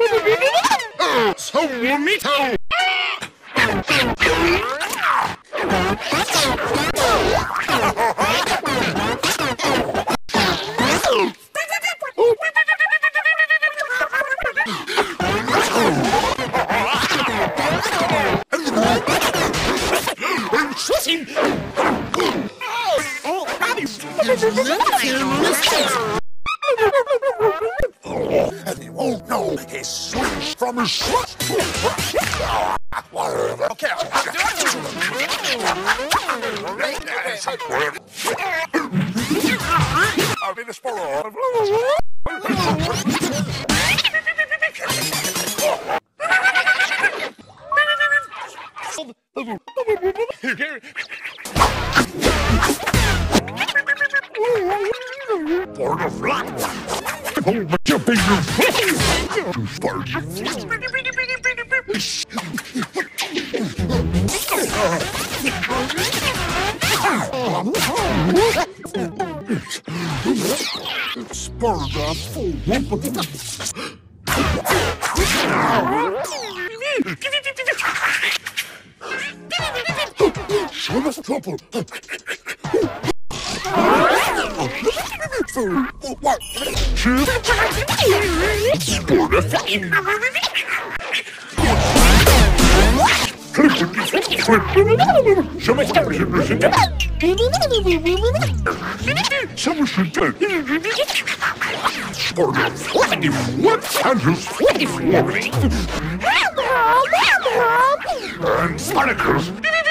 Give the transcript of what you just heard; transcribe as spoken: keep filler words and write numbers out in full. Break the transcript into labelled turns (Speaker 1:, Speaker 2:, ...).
Speaker 1: So me too.
Speaker 2: And he won't know he swings from his foot. Okay. I'll be the spoiler. For the flat one. Hold the tip in your foot. Start. Sparda full. Show us trouble. What? And Spartacus.